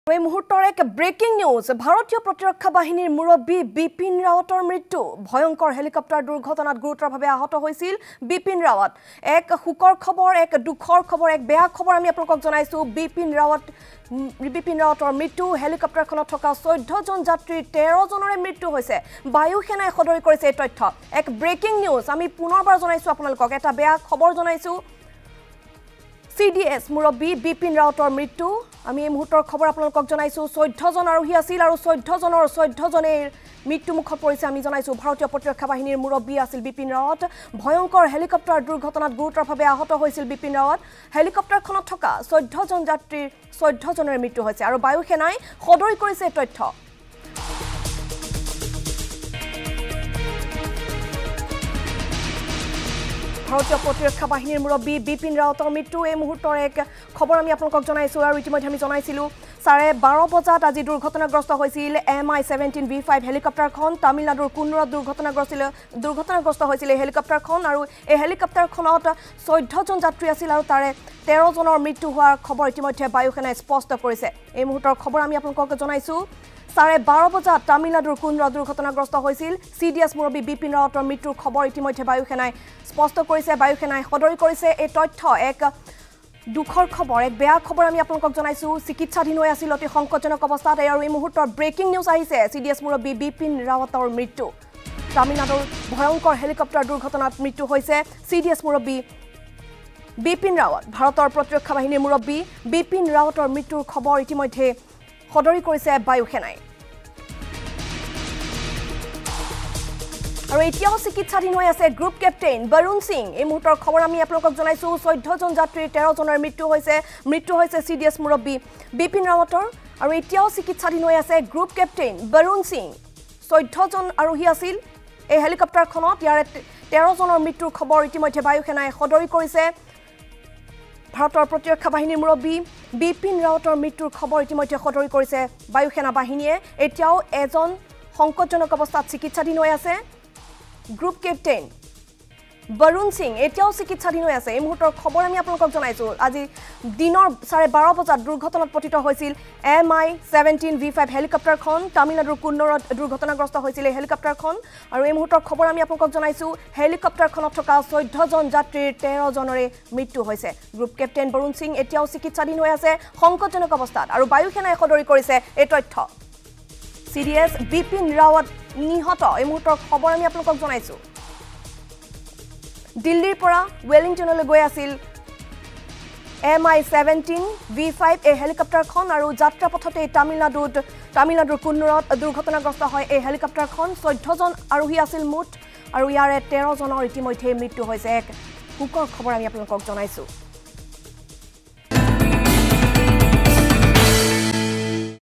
এই মুহূৰ্তৰ এক ব্ৰেকিং নিউজ ভাৰতীয় প্ৰতিৰক্ষা বাহিনীৰ মুৰব্বী বিপিন ৰাৱতৰ মৃত্যু ভয়ংকৰ হেলিকপ্টাৰ দুৰ্ঘটনাত গুৰুতৰভাৱে আহত হৈছিল বিপিন ৰাৱত এক সুকৰ খবৰ এক দুখৰ খবৰ এক বেয়া খবৰ আমি আপোনাক জনাইছো বিপিন ৰাৱতৰ মৃত্যু হেলিকপ্টাৰখনত থকা 14 জন যাত্ৰীৰ 13 জনৰে মৃত্যু হৈছে বায়ু সেনাই সদৰি কৰিছে এই তথ্য এক ব্ৰেকিং নিউজ আমি পুনৰবাৰ জনাইছো আপোনালোকক এটা বেয়া খবৰ জনাইছো CDS মুৰব্বী বিপিন ৰাৱতৰ মৃত্যু আমি এই মুহূৰ্তৰ খবৰ আপোনালোকক জনাইছো 14 জন আৰোহী আছিল আৰু 14 জনের মৃত্যুমুখত পৰিছে আমি জনাইছো ভাৰতীয় প্ৰতিৰক্ষা বাহিনীৰ মুৰব্বী আছিল বিপিন ৰাৱত ভয়ংকৰ হেলিকপ্টাৰ দুৰ্ঘটনাত গুৰুতৰভাৱে আহত হৈছিল বিপিন ৰাৱত হেলিকপ্টাৰখনত থকা 14 জন যাত্ৰীৰ 14 জনৰ মৃত্যু হৈছে আৰু বায়ু সেনাই সদৰি কৰিছে তথ্য ভাৰতীয় প্ৰতিৰক্ষা বাহিনীৰ মুৰব্বী বিপিন ৰাৱতৰ মৃত্যু এই মুহূৰ্তৰ এক খবৰ আমি আপোনালোকক জনাইছো আৰু ইতিমধ্যে আমি জনাইছিলো 12:30 বজাত আজি দুৰ্ঘটনাগ্ৰস্ত হৈছিল Mi-17V5 হেলিকপ্টাৰখন তামিলনাডুৰ কুন্নুৰত দুৰ্ঘটনাগ্ৰস্ত হৈছিল এই হেলিকপ্টাৰখন আৰু এই হেলিকপ্টাৰখনত 14 জন যাত্ৰী আছিল আৰু তাৰে 13 জনৰ মৃত্যু হোৱাৰ খবৰ ইতিমধ্যে বায়ু সেনাই স্পষ্ট কৰিছে এই মুহূৰ্তৰ খবৰ আমি আপোনালোকক জনাইছো 12:30 বজাত তামিলনাডুৰ কুন্নুৰত দুৰ্ঘটনাগ্ৰস্ত হৈছিল CDS মুৰব্বী বিপিন ৰাৱতৰ মৃত্যুৰ খবৰ ইতিমধ্যে বায়ু সেনাই স্পষ্ট কৰিছে বায়ু সেনাই সদৰি কৰিছে এই তথ্য এক দুখৰ খবৰ এক বেয়া খবৰ আমি আপোনালোকক জনাইছো চিকিৎসাধীন হৈ আছিল অতি সংকটজনক অৱস্থাত আৰু এই মুহূৰ্তৰ ব্ৰেকিং নিউজ আহিছে CDS মুৰব্বী বিপিন ৰাৱতৰ মৃত্যু তামিলনাডুৰ ভয়ংকৰ হেলিকপ্টাৰ দুৰ্ঘটনাত মৃত্যু হৈছে CDS মুৰব্বী বিপিন ৰাৱত ভাৰতৰ প্ৰতিৰক্ষা বাহিনীৰ মুৰব্বী বিপিন ৰাৱতৰ মৃত্যুৰ খবৰ ইতিমধ্যে সদৰি কৰিছে বায়ু সেনাই আৰু এতিয়াও চিকিৎসাধীন হৈ আছে গ্ৰুপ কেপ্টেইন বৰুণ সিং এই মুহূৰ্তৰ খবৰ আমি আপোনালোকক জনাইছো 14 জন যাত্ৰীৰ 13 জনৰ মৃত্যু হৈছে CDS মুৰব্বী বিপিন ৰাৱতৰ আৰু এতিয়াও চিকিৎসাধীন হৈ আছে গ্ৰুপ কেপ্টেইন বৰুণ সিং 14 জন আৰোহী আছিল এই হেলিকপ্টাৰখনত ইয়াৰে 13 জনৰ মৃত্যুৰ খবৰ ইতিমধ্যে বায়ু সেনাই সদৰি কৰিছে ভাৰতৰ প্ৰতিৰক্ষা বাহিনীৰ মুৰব্বী বিপিন ৰাৱতৰ মৃত্যুৰ খবৰ ইতিমধ্যে সদৰি কৰিছে বায়ু সেনা বাহিনীয়ে এতিয়াও এজন সংকটজনক অৱস্থাত চিকিৎসাধীন হৈ আছে গ্ৰুপ কেপ্টেইন বৰুণ সিং এতিয়াও চিকিৎসাধীন হৈ আছে এই মুহূৰ্তৰ খবৰ আমি আপোনালোকক জনাইছো আজি দিনৰ 12:30 বজাত দুৰ্ঘটনাত পতিত হৈছিল Mi-17V5 হেলিকপ্টাৰখন তামিলনাডুৰ কুন্নুৰত দুৰ্ঘটনাগ্ৰস্ত হৈছিল এই হেলিকপ্টাৰখন আৰু এই মুহূৰ্তৰ খবৰ আমি আপোনালোকক জনাইছো হেলিকপ্টাৰখনত থকা 14 জন যাত্ৰীৰ 13 জনৰে মৃত্যু হৈছে গ্ৰুপ কেপ্টেইন বৰুণ সিং এতিয়াও চিকিৎসাধীন হৈ আছে সংকটজনক অৱস্থাত আৰু বায়ু সেনাই সদৰি কৰিছে এই তথ্য CDS বিপিন ৰাৱত নিহত এই মুহূৰ্তৰ খবৰ আমি আপোনালোকক জনাইছো দিল্লীৰ পৰা ৱেলিংটনলৈ গৈ আছিল Mi-17V5 এই হেলিকপ্টাৰখন আৰু যাত্ৰাপথতে তামিলনাডুৰ কুন্নুৰত দুৰ্ঘটনাগ্ৰস্ত হয় এই হেলিকপ্টাৰখন 14 জন আৰোহী আছিল মুঠ আৰু ইয়াৰে 13 জনৰ ইতিমধ্যে মৃত্যু হৈছে এক সুখৰ খবৰ আমি আপোনালোকক জনাইছো